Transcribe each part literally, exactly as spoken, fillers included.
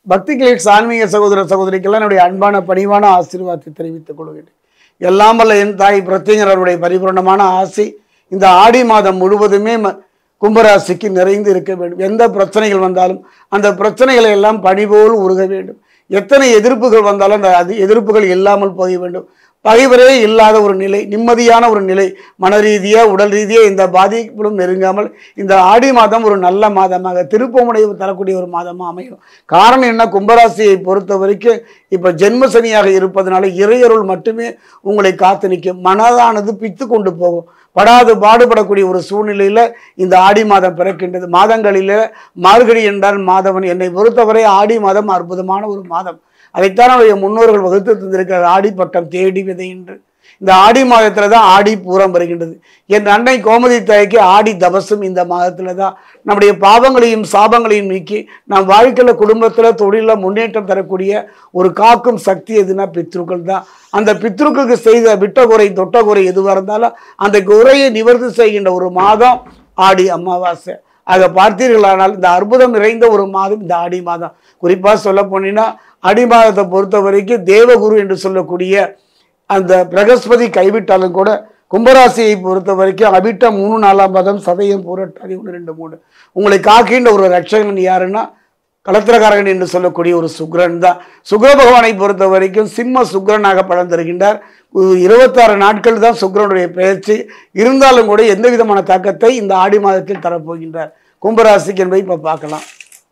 பக்தி கிளிட்ஸ் ஆன்மீக சகோதர சகோதரிக்கெல்லாம் என்னுடைய அன்பான பணிவான ஆசீர்வாதத்தை தெரிவித்துக் கொள்கிறேன். எல்லாம் வல்ல என் தாய் பிரத்யேகருடைய பரிபூர்ணமான ஆசி இந்த ஆடி மாதம் முழுவதுமே கும்பராசிக்கு நிறைந்து இருக்க வேண்டும். எந்த பிரச்சனைகள் வந்தாலும் அந்த பிரச்சனைகளை எல்லாம் பனிபோல் உருக வேண்டும். எத்தனை எதிர்ப்புகள் வந்தாலும் அந்த அது எதிர்ப்புகள் இல்லாமல் போக வேண்டும். பகைவரே இல்லாத ஒரு நிலை, நிம்மதியான ஒரு நிலை, மன ரீதியாக உடல் ரீதியாக இந்த பாதிப்புகளும் நெருங்காமல் இந்த ஆடி மாதம் ஒரு நல்ல மாதமாக திருப்பமுனை தரக்கூடிய ஒரு மாதமாக அமையும். காரணம் என்ன, கும்பராசியை பொறுத்த வரைக்கும் இப்போ ஜென்மசனியாக இருப்பதனால இறையருள் மட்டுமே உங்களை காத்து நிற்கும். மனதானது பித்து கொண்டு போகும். படாது பாடுபடக்கூடிய ஒரு சூழ்நிலையில் இந்த ஆடி மாதம் பிறக்கின்றது. மாதங்களில் மார்கழி என்றால் மாதவன். என்னை பொறுத்தவரை ஆடி மாதம் அற்புதமான ஒரு மாதம். அதைத்தான் அவருடைய முன்னோர்கள் வகுத்து தந்திருக்கிறார். ஆடி பட்டம் தேடி விதை என்று. இந்த ஆடி மாதத்துல தான் ஆடி பூரம் வருகின்றது. என் அன்னை கோமதி தாய்க்கு ஆடி தபசும் இந்த மாதத்துல தான். நம்முடைய பாவங்களையும் சாபங்களையும் நீக்கி நம் வாழ்க்கையில குடும்பத்துல தொழில முன்னேற்றம் தரக்கூடிய ஒரு காக்கும் சக்தி எதுனா பித்ருக்கள் தான். அந்த பித்ருக்களுக்கு செய்த விட்டகுறை தொட்டகுறை எதுவாக இருந்தாலும் அந்த குறையை நிவர்த்தி செய்கின்ற ஒரு மாதம் ஆடி அமாவாசை. ஆக பார்த்தீர்களானால் இந்த அற்புதம் நிறைந்த ஒரு மாதம் இந்த ஆடி மாதம். குறிப்பாக சொல்ல போனீங்கன்னா ஆடி மாதத்தை பொறுத்த வரைக்கும் தேவகுரு என்று சொல்லக்கூடிய அந்த பிரகஸ்பதி கைவிட்டாலும் கூட கும்பராசியை பொறுத்த வரைக்கும் அபிட்டம் மூணு நாலாம் பாதம் சதயம் பூரட்டாதி ஒன்று ரெண்டு மூணு உங்களை காக்கின்ற ஒரு ரட்சகன் யாருன்னா கலத்திரகாரகன் என்று சொல்லக்கூடிய ஒரு சுக்கிரன் தான். சுக்கிர பகவானை பொறுத்த வரைக்கும் சிம்ம சுக்கிரனாக பலன் தருகின்றார். இருபத்தாறு நாட்கள் தான் சுக்கிரனுடைய பெயர்ச்சி. இருந்தாலும் கூட எந்த விதமான தாக்கத்தை இந்த ஆடி மாதத்தில் தரப்போகின்றார் கும்பராசிக்கு என்பதை இப்போ பார்க்கலாம்.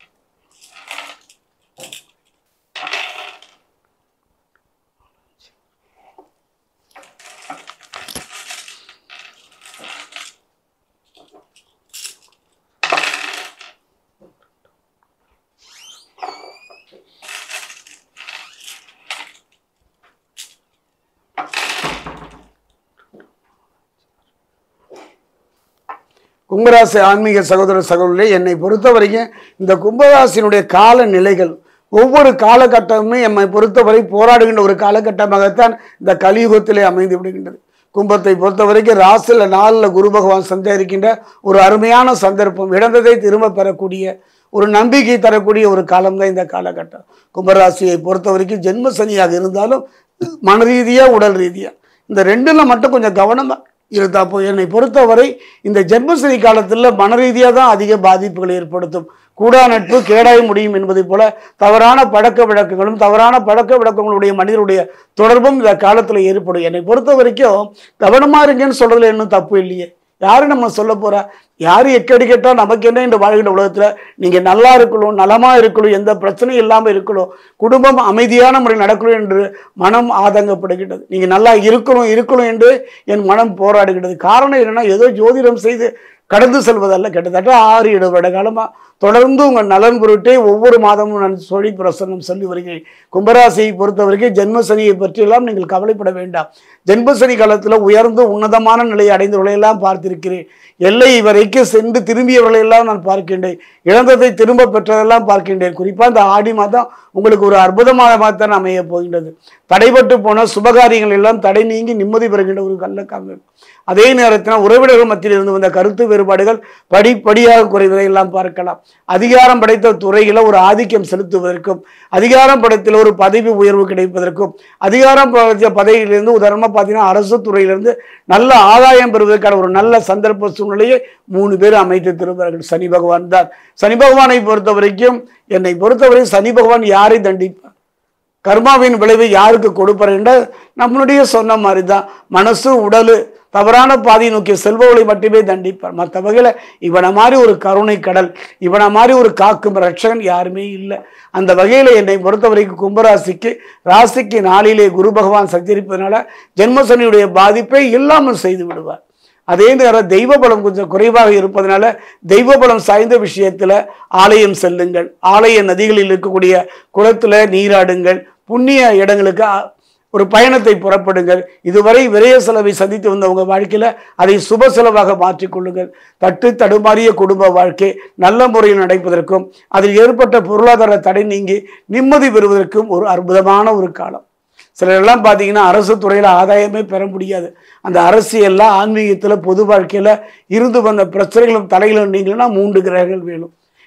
கும்பராசி ஆன்மீக சகோதர சகோதரர்களே, என்னை பொறுத்த வரைக்கும் இந்த கும்பராசினுடைய கால நிலைகள் ஒவ்வொரு காலகட்டமுமே என்னை பொறுத்தவரை போராடுகின்ற ஒரு காலகட்டமாகத்தான் இந்த கலியுகத்திலே அமைந்து விடுகின்றது. கும்பத்தை பொறுத்த வரைக்கும் ராசில நாளில் குரு பகவான் சஞ்சரிக்கின்ற ஒரு அருமையான சந்தர்ப்பம், இழந்ததை திரும்ப பெறக்கூடிய ஒரு நம்பிக்கை தரக்கூடிய ஒரு காலம்தான் இந்த காலகட்டம். கும்பராசியை பொறுத்த வரைக்கும் ஜென்ம சனியாக இருந்தாலும் மன ரீதியாக உடல் ரீதியாக இந்த ரெண்டுல மட்டும் கொஞ்சம் கவனமாக இருந்தால் போய். என்னை பொறுத்தவரை இந்த ஜென்மசனி காலத்தில் மன ரீதியாக தான் அதிக பாதிப்புகளை ஏற்படுத்தும். கூடா நட்பு கேடாய் முடியும் என்பதை போல தவறான பழக்க வழக்கங்களும் தவறான பழக்க வழக்கங்களுடைய மனிதனுடைய தொடர்பும் இந்த காலத்தில் ஏற்படும். என்னை பொறுத்த வரைக்கும் கவனமாக இருங்கன்னு சொல்றதுல இன்னும் தப்பு இல்லையே. யாரு நம்ம சொல்ல போறா? யாரு எக்கடி கேட்டால் நமக்கு என்ன இந்த வாழ்கின்ற உலகத்துல நீங்க நல்லா இருக்கணும், நலமா இருக்கணும், எந்த பிரச்சனையும் இல்லாமல் இருக்கணும், குடும்பம் அமைதியான முறையில் நடக்கணும் என்று மனம் ஆதங்கப்படுகின்றது. நீங்க நல்லா இருக்கணும் இருக்கணும் என்று என் மனம் போராடுகின்றது. காரணம் என்னன்னா, ஏதோ ஜோதிடம் செய்து கடந்து செல்வதல்ல. கிட்டத்தட்ட ஆறு ஏழு வருட காலமா தொடர்ந்து உங்கள் நலன் பொருட்டே ஒவ்வொரு மாதமும் நான் சொல்லி பிரசன்னம் சொல்லி வருகிறேன். கும்பராசியை பொறுத்த வரைக்கும் ஜென்மசனியை பற்றியெல்லாம் நீங்கள் கவலைப்பட வேண்டாம். ஜென்மசனி காலத்தில் உயர்ந்து உன்னதமான நிலையை அடைந்தவர்களையெல்லாம் பார்த்திருக்கிறேன். எல்லை வரைக்கும் சென்று திரும்பியவர்களையெல்லாம் நான் பார்க்கின்றேன். இழந்ததை திரும்ப பெற்றதெல்லாம் பார்க்கின்றேன். குறிப்பாக இந்த ஆடி மாதம் உங்களுக்கு ஒரு அற்புதமான மாதத்தான் அமைய போகின்றது. தடைபட்டு போன சுபகாரியங்கள் எல்லாம் தடை நீங்கி நிம்மதி பெறுகின்ற ஒரு கள்ளக்காங்க. அதே நேரத்தில் உறவினர்கள் மத்தியில் இருந்து வந்த கருத்து வேறுபாடுகள் படிப்படியாக குறைவதை எல்லாம் பார்க்கலாம். அதிகாரம் படைத்த துறையில் ஒரு ஆதிக்கம் செலுத்துவதற்கும், அதிகாரம் படைத்தில் ஒரு பதவி உயர்வு கிடைப்பதற்கும், அதிகாரம் படைத்த பதவியிலிருந்து உதாரணமாக பார்த்தீங்கன்னா அரசு துறையிலிருந்து நல்ல ஆதாயம் பெறுவதற்கான ஒரு நல்ல சந்தர்ப்ப சூழ்நிலையை மூணு பேர் அமைத்து திருவார்கள். சனி பகவான் தான். சனி பகவானை பொறுத்த வரைக்கும் என்னை பொறுத்தவரை சனி பகவான் யாரை தண்டிப்பார், கர்மாவின் விளைவை யாருக்கு கொடுப்பார் என்ற நம்மளுடைய சொன்ன மாதிரி தான். மனசு உடல் தவறான பாதையை நோக்கிய செல்பவர்களை மட்டுமே தண்டிப்பார். மற்ற வகையில் இவனை மாதிரி ஒரு கருணை கடல், இவனை மாதிரி ஒரு காக்கும் ரட்சகன் யாருமே இல்லை. அந்த வகையில் என்னை பொறுத்த வரைக்கும் கும்பராசிக்கு ராசிக்கு நாளிலே குரு பகவான் சஞ்சரிப்பதனால ஜென்மசனியுடைய பாதிப்பை இல்லாமல் செய்து விடுவார். அதே நேரம் தெய்வ பலம் கொஞ்சம் குறைவாக இருப்பதனால தெய்வ பலம் சாய்ந்த விஷயத்துல ஆலயம் செல்லுங்கள், ஆலய நதிகளில் இருக்கக்கூடிய குளத்துல நீராடுங்கள், புண்ணிய இடங்களுக்கு ஒரு பயணத்தை புறப்படுங்கள். இதுவரை விரய செலவை சந்தித்து வந்த உங்க வாழ்க்கையில அதை சுப செலவாக மாற்றிக்கொள்ளுங்கள். தட்டு தடுமாறிய குடும்ப வாழ்க்கை நல்ல முறையில் நடப்பதற்கும் அதில் ஏற்பட்ட பொருளாதார தடை நீங்கி நிம்மதி பெறுவதற்கும் ஒரு அற்புதமான ஒரு காலம். சிலரெல்லாம் பார்த்தீங்கன்னா அரசு துறையில் ஆதாயமே பெற முடியாது. அந்த அரசியல்ல ஆன்மீகத்தில் பொது வாழ்க்கையில் இருந்து வந்த பிரச்சனைகளும் தலைகளும் நீங்கன்னா மூன்று கிரகங்கள் வேணும்.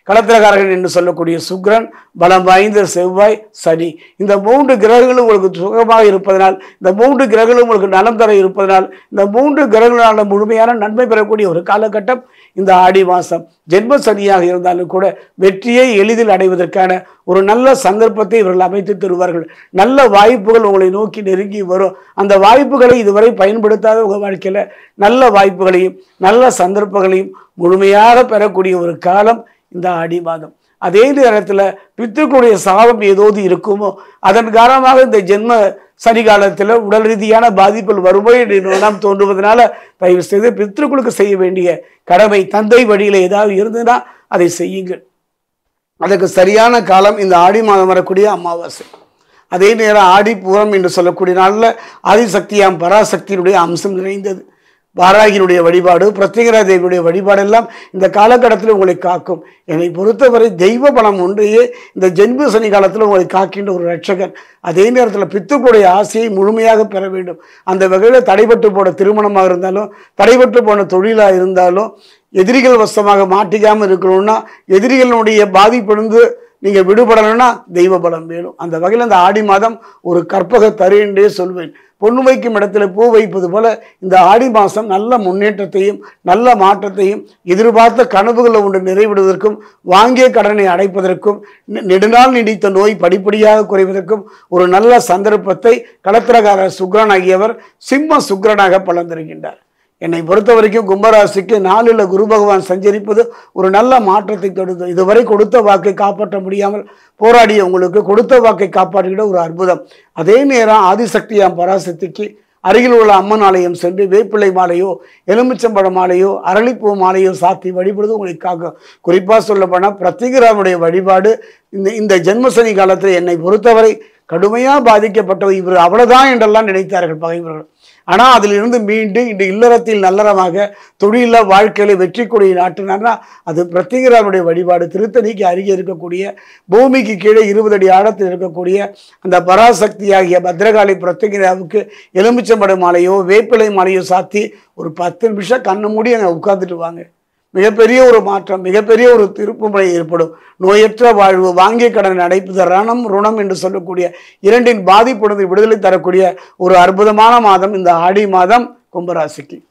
களத்திரகாரகன் என்று சொல்லக்கூடிய சுக்கிரன், பலம் வாய்ந்த செவ்வாய், சனி, இந்த மூன்று கிரகங்களும் உங்களுக்கு சுகமாக இருப்பதனால், இந்த மூன்று கிரகங்களும் உங்களுக்கு நலம் தர இருப்பதனால், இந்த மூன்று கிரகங்களால் முழுமையான நன்மை பெறக்கூடிய ஒரு காலகட்டம் இந்த ஆடி மாதம். ஜென்ம சனியாக இருந்தாலும் கூட வெற்றியை எளிதில் அடைவதற்கான ஒரு நல்ல சந்தர்ப்பத்தை இவர்கள் அமைத்து தருவார்கள். நல்ல வாய்ப்புகள் உங்களை நோக்கி நெருங்கி வரும். அந்த வாய்ப்புகளை இதுவரை பயன்படுத்தாத உங்கள் வாழ்க்கையில் நல்ல வாய்ப்புகளையும் நல்ல சந்தர்ப்பங்களையும் முழுமையாக பெறக்கூடிய ஒரு காலம் இந்த ஆடி மாதம். அதே நேரத்தில் பித்ருக்களுடைய சாபம் ஏதோது இருக்குமோ அதன் காரணமாக இந்த ஜென்ம சனி காலத்தில் உடல் ரீதியான பாதிப்புகள் வருமோ என்று நாம் தோன்றுவதனால தயவு செய்து பித்ருக்களுக்கு செய்ய வேண்டிய கடமை தந்தை வழியில் ஏதாவது இருந்ததுன்னா அதை செய்யுங்கள். அதுக்கு சரியான காலம் இந்த ஆடி மாதம் வரக்கூடிய அமாவாசை. அதே நேரம் ஆடி பூரம் என்று சொல்லக்கூடிய நாளில் ஆதிசக்தியாம் பராசக்தியினுடைய அம்சம் நிறைந்தது. வாராகியினுடைய வழிபாடு, பிரத்யங்கரா தேவியுடைய வழிபாடெல்லாம் இந்த காலகட்டத்தில் உங்களை காக்கும். என்னை பொறுத்தவரை தெய்வ பலம் ஒன்றையே இந்த ஜென்ம சனி காலத்தில் உங்களை காக்கின்ற ஒரு ரட்சகன். அதே நேரத்தில் பித்துக்களுடைய ஆசையை முழுமையாக பெற வேண்டும். அந்த வகையில் தடைபட்டு போன திருமணமாக இருந்தாலும் தடைபட்டு போன தொழிலாக இருந்தாலும் எதிரிகள் வசமாக மாட்டிக்காமல் இருக்கணும்னா, எதிரிகளுடைய பாதிப்பிலிருந்து நீங்கள் விடுபடணும்னா தெய்வ பலம் வேணும். அந்த வகையில் அந்த ஆடி மாதம் ஒரு கற்பக தரு என்றே சொல்வேன். பொண்ணு வைக்கும் இடத்துல பூ வைப்பது போல இந்த ஆடி மாதம் நல்ல முன்னேற்றத்தையும் நல்ல மாற்றத்தையும் எதிர்பார்த்த கனவுகளை ஒன்று நிறைவிடுவதற்கும் வாங்கிய கடனை அடைப்பதற்கும் நெடுநாள் நீடித்த நோய் படிப்படியாக குறைவதற்கும் ஒரு நல்ல சந்தர்ப்பத்தை களத்திரகார சுக்கிரன் ஆகியவர் சிம்ம சுக்கிரனாக பலன் தருகின்றார். என்னை பொறுத்த வரைக்கும் கும்பராசிக்கு நாளில் குரு பகவான் சஞ்சரிப்பது ஒரு நல்ல மாற்றத்தை கொடுத்து இதுவரை கொடுத்த வாக்கை காப்பாற்ற முடியாமல் போராடிய உங்களுக்கு கொடுத்த வாக்கை காப்பாற்றுகிற ஒரு அற்புதம். அதே நேரம் ஆதிசக்தியாம் பராசக்திக்கு அருகில் உள்ள அம்மன் ஆலயம் சென்று வேப்பிள்ளை மாலையோ எலுமிச்சம்பழ மாலையோ அரளிப்பூ மாலையோ சாத்தி வழிபடுவது உங்களுக்கு காக்கும். குறிப்பாக சொல்லப்போனால் பிரத்யங்கராவுடைய வழிபாடு இந்த இந்த ஜென்மசனி காலத்தில் என்னை பொறுத்தவரை கடுமையாக பாதிக்கப்பட்டவர் இவர் அவ்வளவுதான் என்றெல்லாம் நினைத்தார்கள் பகைவர்கள். ஆனால் அதிலிருந்து மீண்டு இன்று இல்லறத்தில் நல்லறமாக தொழில வாழ்க்கையில வெற்றி கொடியை நாட்டினார்னா அது பிரத்யங்கராவுடைய வழிபாடு. திருத்தணிக்கு அருகே இருக்கக்கூடிய பூமிக்கு கீழே இருபது அடி ஆழத்தில் இருக்கக்கூடிய அந்த பராசக்தி ஆகிய பத்ரகாளி பிரத்யங்கராவுக்கு எலுமிச்சம்பழ மாலையோ வேப்பிலை மாலையோ சாத்தி ஒரு பத்து நிமிஷம் கண்ணு மூடி அங்கே உட்கார்ந்துட்டு வாங்க. மிகப்பெரிய ஒரு மாற்றம், மிகப்பெரிய ஒரு திருப்புமுறை ஏற்படும். நோயற்ற வாழ்வு, வாங்கிய கடன் அடைப்பது, ரணம் ருணம் என்று சொல்லக்கூடிய இரண்டின் பாதிப்புடன் விடுதலை தரக்கூடிய ஒரு அற்புதமான மாதம் இந்த ஆடி மாதம் கும்பராசிக்கு.